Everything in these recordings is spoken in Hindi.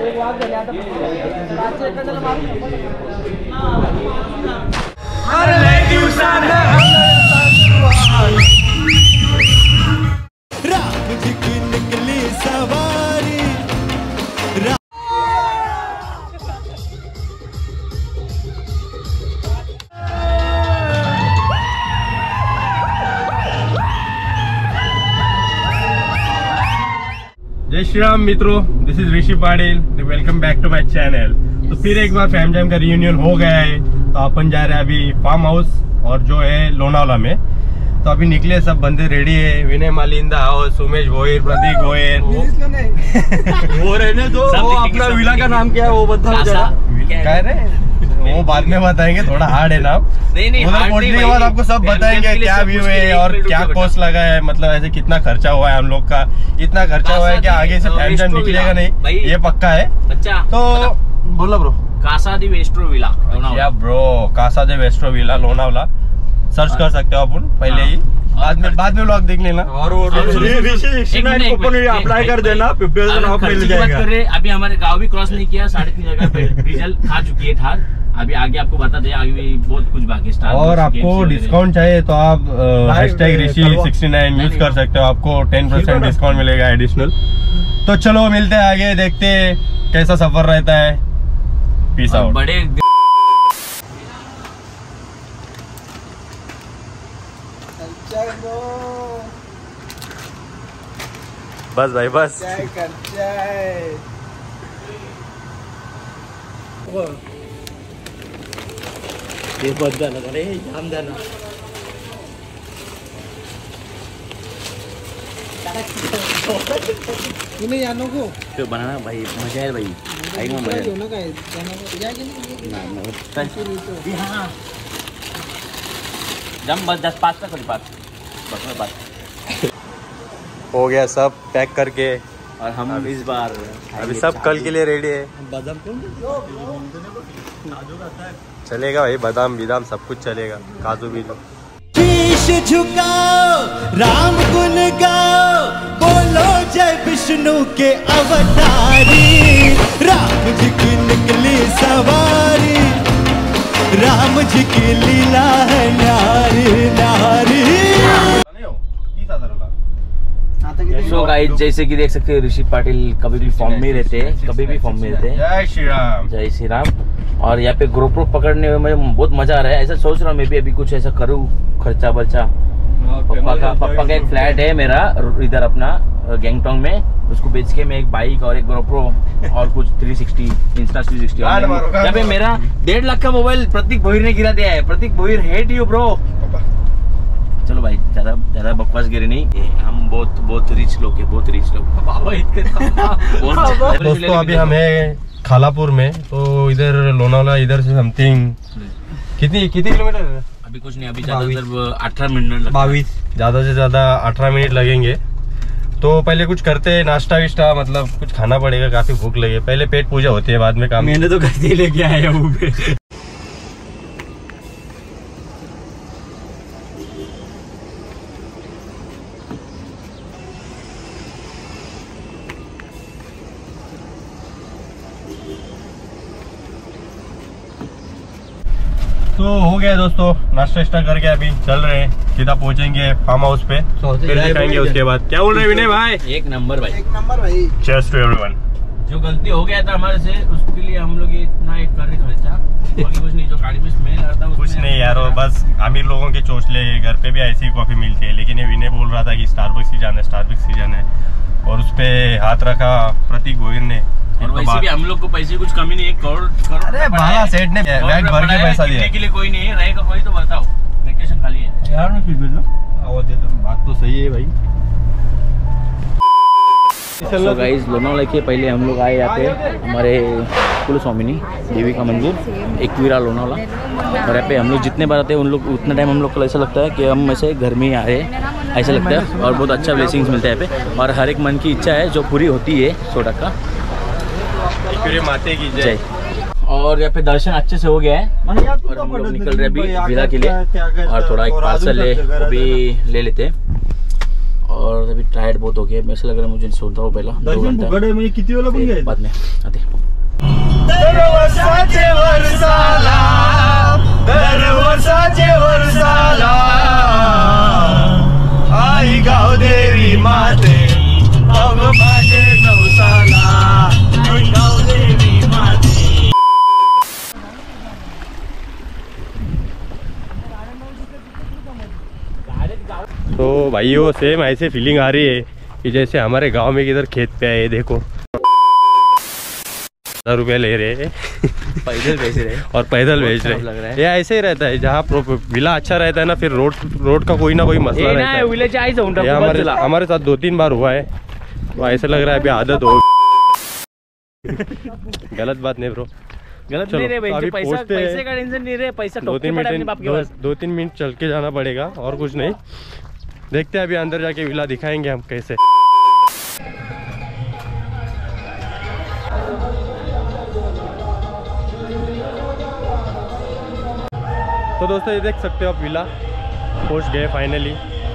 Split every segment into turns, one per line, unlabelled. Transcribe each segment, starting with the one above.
जय श्री राम मित्रों, this is Rishi Patil, welcome back to my channel. तो फिर एक बार फैम जैम का रियूनियन हो गया है। तो अपन जा रहे हैं अभी फार्म हाउस और जो है लोनावला में। तो अभी निकले सब बंदे रेडी है। विनय मालिंदा हाउस, उमेश भोयर, प्रतीक भोयर वो रहने दो। वो अपना विला का नाम क्या है वो बता कह रहे वो बाद में बताएंगे, थोड़ा हार्ड है नाम। नहीं उधर पहुंचने के बाद आपको सब बताएंगे क्या व्यू है और क्या कॉस्ट लगा है, मतलब ऐसे कितना खर्चा हुआ है हम लोग का। इतना खर्चा हुआ है कि आगे से फैम जैम निकलेगा नहीं, ये पक्का है बच्चा। तो बोलो bro,
Casa di Vestro Villa Lonavala.
Bro Casa di Vestro Villa Lonavala search कर सकते हो अपन पहले ही, बाद में व्लॉग देख लेना। और वो अप्लाई कर देना, 50,000 ऑफ मिल जाएगा।
अभी हमारे गाँव भी क्रॉस नहीं किया, 3.5 जगह पे डीजल खा चुकी है थार। अभी आगे आपको बता दें, आगे भी बहुत कुछ बाकी स्टार।
और आपको डिस्काउंट चाहिए तो आप #ऋषि69 यूज कर सकते हो, आपको 10% डिस्काउंट मिलेगा एडिशनल। तो चलो मिलते हैं आगे, देखते हैं कैसा सफर रहता है। Peace out.
बड़े
बस भाई बस।
ये बहुत जाना रे, जाम जाना।
नहीं जानो को
तो बनाना भाई, मजा है भाई। आएगा मजा ना जम बस 10-5 तक बस
हो गया सब पैक करके।
और हम इस बार
अभी सब कल के लिए रेडी है।
बादाम
चलेगा भाई, बादाम बिदाम सब कुछ चलेगा, काजू बीजू।
शीश झुकाओ, राम गुण गाओ, बोलो जय विष्णु के अवतारी। राम जी की निकली सवारी, राम जी की लीला है न्यारी न्यारी।
सो गाइस, जैसे कि देख सकते हैं ऋषि पाटिल कभी भी फॉर्म में रहते हैं, कभी भी फॉर्म में रहते हैं।
जय श्री राम,
जय श्री राम। और यहाँ पे ग्रोप्रो पकड़ने में मुझे बहुत मजा आ रहा है। ऐसा सोच रहा हूँ मैं भी अभी कुछ ऐसा करूँ, खर्चा बर्चा। पप्पा का एक फ्लैट है मेरा इधर अपना गैंगटोंग में, उसको बेच के मैं एक बाइक और एक ग्रोप्रो और कुछ 360 इंस्टा 360 यहाँ पे मेरा 1.5 लाख का मोबाइल प्रतीक भोईर ने गिरा दिया है। Prateek Bhoir hate you bro. चलो भाई, ज्यादा बकवास गिरी नहीं, हम बहुत रिच लोग है, बहुत रिच लोग।
दोस्तों अभी हम है खालापुर में, तो इधर लोनावला इधर से समथिंग कितनी किलोमीटर है?
अभी कुछ नहीं, अभी ज्यादा 18 मिनट
22, ज्यादा से ज्यादा 18 मिनट लगेंगे। तो पहले कुछ करते हैं, नाश्ता विश्ता, मतलब कुछ खाना पड़ेगा, काफी भूख लगे। पहले पेट पूजा होती है, बाद में काम।
मैंने तो गद्दी लेके आया हूँ पे।
तो हो गया दोस्तों, नाश्ता वाश्ता करके अभी चल रहे हैं, सीधा पहुंचेंगे फार्म हाउस पे, फिर दिखाएंगे उसके बाद। क्या बोल रहे विनय भाई?
एक नंबर भाई।
Cheers to everyone.
जो गलती हो गया था हमारे से, उसके लिए हम लोग इतना एक कर रहे खर्चा, बाकी कुछ नहीं। जो गाड़ी में स्मेल आता है
कुछ नहीं यार, वो बस अमीर लोगों के चोचले। घर पे भी ऐसी कॉफी मिलती है, लेकिन ये विनय बोल रहा था कि स्टारबक्स ही जाना है, स्टारबक्स ही जाना है, और उस पे हाथ रखा प्रतीक भोईर ने।
और वैसे भी हम लोग को पैसे कुछ कमी नहीं है, करोड़
अरे बाला सेठ ने बैग भर के पैसा दिया
के लिए। कोई नहीं है, रहेगा कोई तो बताओ, वेकेशन खाली है
यार। मैं वो दे दो, बात तो सही है भाई।
तो गाइस, लोनावला के पहले हम लोग आए यहाँ पे हमारे कुल स्वामिनी देवी का मंदिर एकवीरा लोनावला। और यहाँ पे हम लोग जितने बार आते हैं उन लोग उतना टाइम हम लोग को ऐसा लगता है कि हम ऐसे घर में ही आए, ऐसा लगता है। और बहुत अच्छा ब्लेसिंग्स मिलता है यहाँ पे, और हर एक मन की इच्छा है जो पूरी होती है 100%।
माते की जय।
और यहाँ पे दर्शन अच्छे से हो गया है, और हम लोग निकल रहे अभी विला के लिए। और थोड़ा एक पार्सल है वो भी ले लेते हैं। और अभी टायर्ड बहुत हो गया, ऐसा लग रहा है मुझे सोता हूँ पहला 2 घंटा, बाद में आते।
दरवर्षाचे वर्षाला, दरवर्षाचे वर्षाला, आई गावदेवी माते अग माझे नवसाला, आई गावदेवी माते. तो भाइयों सेम ऐसे फीलिंग आ रही है कि जैसे हमारे गांव में किधर खेत पे है. देखो 1000 रुपये ले रहे
पैदल बेच रहे
और पैदल बेच रहे. ये ऐसे ही रहता है, जहाँ विला अच्छा रहता है ना, फिर रोड का कोई ना कोई मसला रहता है. हमारे साथ 2-3 बार हुआ है, तो ऐसा लग रहा है अभी आदत हो. गलत बात नहीं ब्रो,
गलत नहीं रे भाई. पैसे का टेंशन नहीं रे, पैसा
2-3 मिनट चल के जाना पड़ेगा और कुछ नहीं. देखते हैं अभी अंदर जाके विला दिखाएंगे हम कैसे. तो दोस्तों ये देख सकते हो आप, विला पहुंच गए फाइनली.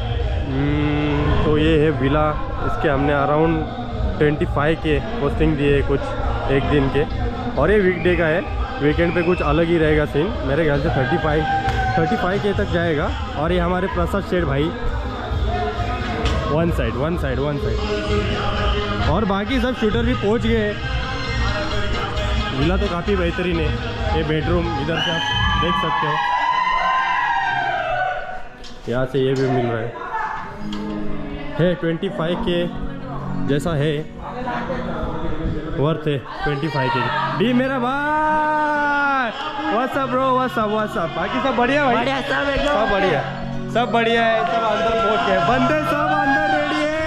तो ये है विला. इसके हमने अराउंड 25 के पोस्टिंग दिए कुछ एक दिन के, और ये वीकडे का है. वीकेंड पे कुछ अलग ही रहेगा सीन. मेरे ख्याल से 35 के तक जाएगा. और ये हमारे प्रसाद शेठ भाई वन साइड. और बाकी सब शूटर भी पहुंच गए. विला तो काफ़ी बेहतरीन है. ये बेडरूम इधर से आप देख सकते हो, यहाँ से ये भी मिल रहा है 25 के जैसा है. वर्थ है 25 के. डी मेरा भाई, what's up bro, what's up. बाकी सब बढ़िया भाई, सब एकदम बढ़िया, सब बढ़िया है. सब अंदर पहुंच गए, बंदे सब अंदर रेडी है.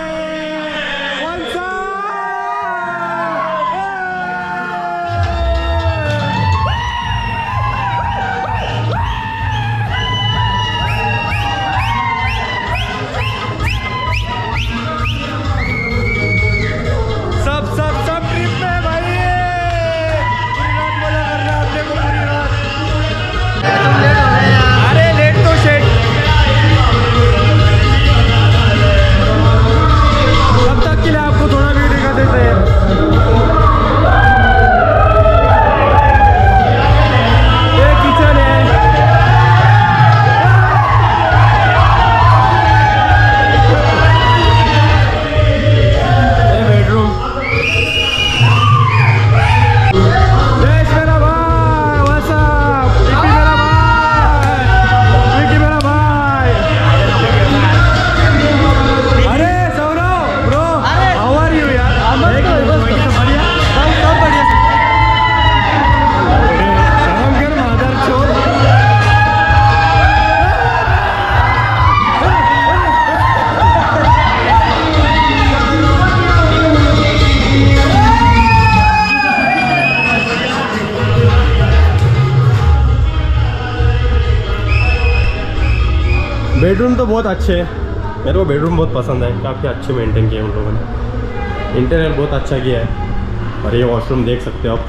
बेडरूम तो बहुत अच्छे है. मेरे को बेडरूम बहुत पसंद है. काफ़ी अच्छे मेंटेन किए उन लोगों ने. इंटीरियर बहुत अच्छा किया है. और ये वॉशरूम देख सकते हो आप.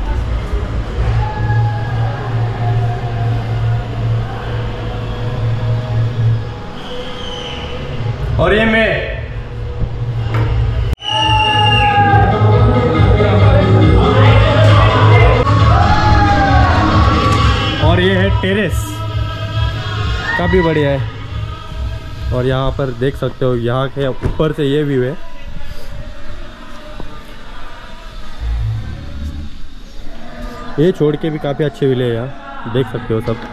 और ये मैं और ये है टेरेस, काफ़ी बढ़िया है. और यहाँ पर देख सकते हो, यहाँ के ऊपर से ये व्यू है. ये छोड़ के भी काफ़ी अच्छे विले हैं यहाँ, देख सकते हो सब.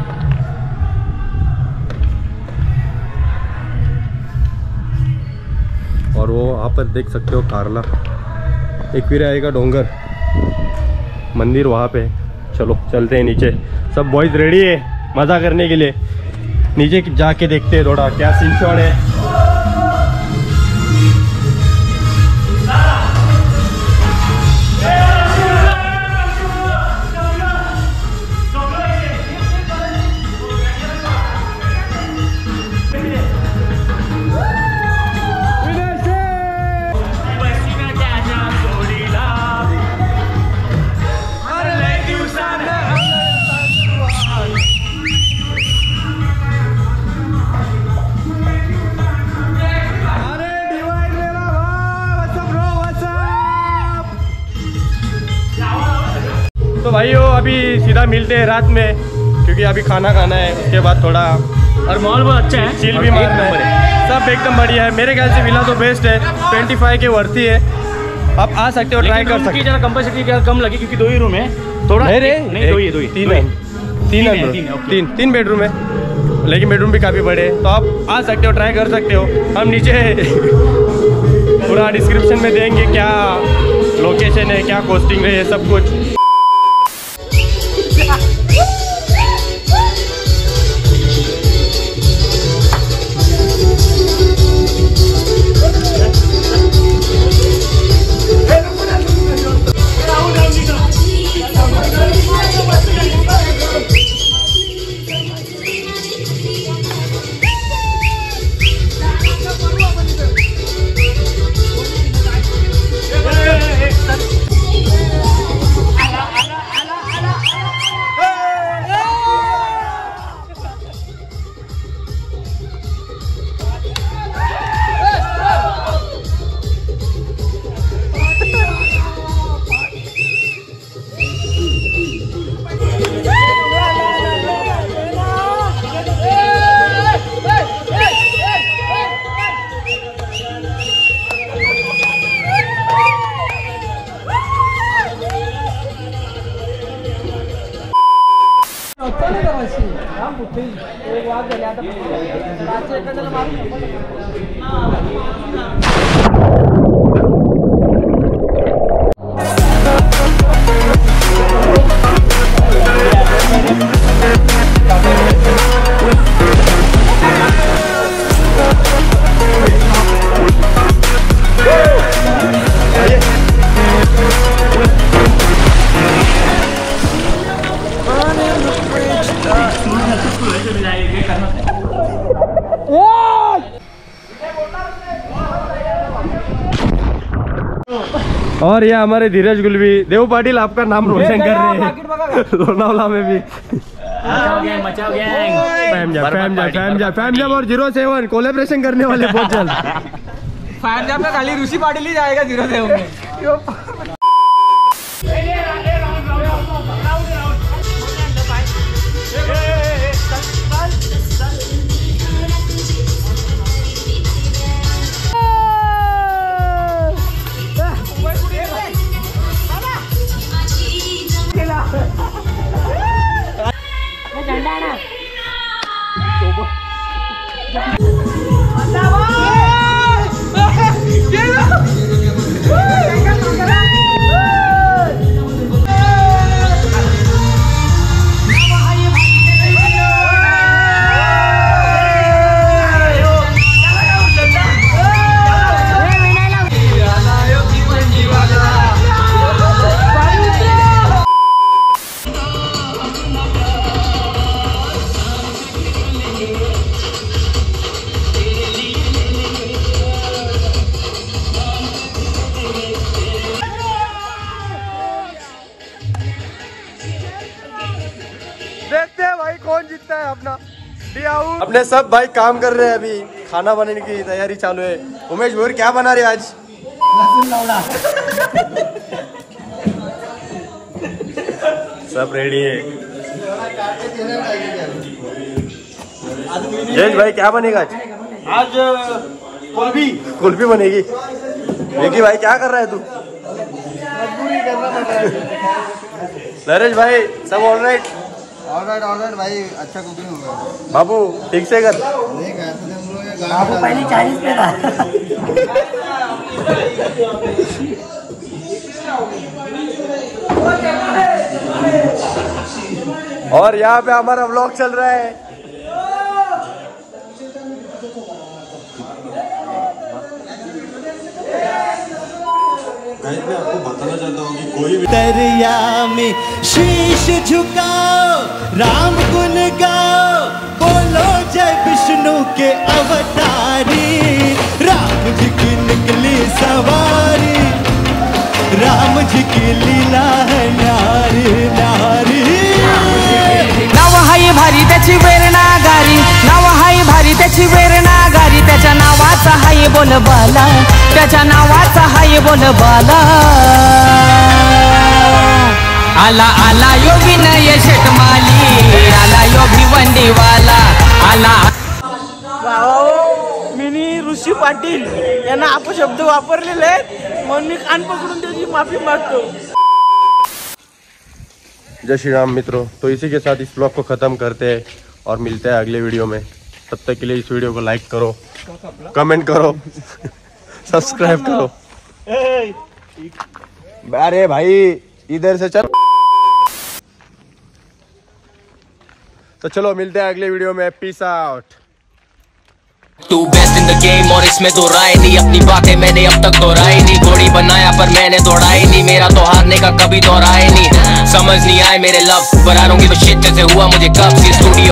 और वो वहाँ पर देख सकते हो कारला, एक फिर आएगा डोंगर मंदिर वहाँ पे. चलो चलते हैं नीचे. सब बॉयज रेडी है मज़ा करने के लिए. नीचे जाके देखते हैं थोड़ा क्या सीन शॉट है. तो भाइयों अभी सीधा मिलते हैं रात में, क्योंकि अभी खाना खाना है, उसके बाद थोड़ा
और माहौल बहुत अच्छा है,
चिल भी मारना है, सब एकदम बढ़िया है। मेरे ख्याल से विला तो बेस्ट है, 25 के वर्ती है, आप आ सकते हो, ट्राई कर सकते हो।
जरा कंपैसिटी कम लगी क्योंकि 2 ही रूम है, थोड़ा नहीं 2 ही
3 बेडरूम है, लेकिन बेडरूम भी काफ़ी बड़े हैं, तो आप आ सकते हो, ट्राई कर सकते हो। हम नीचे पूरा डिस्क्रिप्शन में देंगे क्या लोकेशन है, क्या कॉस्टिंग है, सब कुछ। और ये हमारे धीरज गुलवी, देव पाटिल आपका नाम रोशन कर रहे हैं लोनावला में भी। फैम जैम और 07 कोलैबोरेशन करने वाले बहुत जल्द।
फैम जैम में खाली ऋषि पाटिल ही जाएगा 07 में।
देखते हैं भाई कौन जीतता है अपना। अपने सब भाई काम कर रहे हैं, अभी खाना बनाने की तैयारी चालू है। उमेश भोर क्या बना रहे आज? सब रेडी है। जयेश भाई क्या बनेगा आज? कुल्फी। कुल्फी बनेगी। विकी भाई क्या कर रहा है तू? मजबूरी करना पड़ रहा है। नरेश भाई सब ऑलराइट? ऑलराइट भाई, अच्छा कुकिंग होगा। बाबू ठीक से कर।
बाबू पहले 40 पे था।
और यहाँ पे हमारा व्लॉग चल रहा है। मैं आपको बताना चाहता हूँ कि कोई भी
दरिया में शीश झुकाओ, राम गुण गाओ, बोलो जय विष्णु के अवतारी। राम जी की निकली सवारी, राम जी की लीला है न्यारी न्यारी।
नाव हाय भारी त्याची वेरणा गारी, नाव हाय भारी त्याची वेरणा गारी, त्याच्या नावाचा हाय बोलबाला, त्याच्या नावाचा हाय बोलबाला। आला आला यो विनय शेटमाली, आला यो भिवंडी वाला, आला.
मी ऋषी पाटील यांना अपशब्द वापरलेले आहेत म्हणून मी कान पकडून त्याची माफी मागतो.
जय श्री राम मित्रों, तो इसी के साथ इस ब्लॉग को ख़त्म करते हैं और मिलते हैं अगले वीडियो में. तब तक के लिए इस वीडियो को लाइक करो, कमेंट करो, सब्सक्राइब करो. अरे भाई इधर से चल. तो चलो मिलते हैं अगले वीडियो में. Peace out.
तू बेस्ट इन द गेम और इसमें दो राय नहीं, अपनी बातें मैंने अब तक दोहराई नहीं, घोड़ी बनाया पर मैंने दौड़ाई नहीं, मेरा तो हारने का कभी दौराए नहीं, समझ नहीं आए मेरे लफ्ज़, बना लूंगी तो शिट जैसे हुआ मुझे कब से स्टूडियो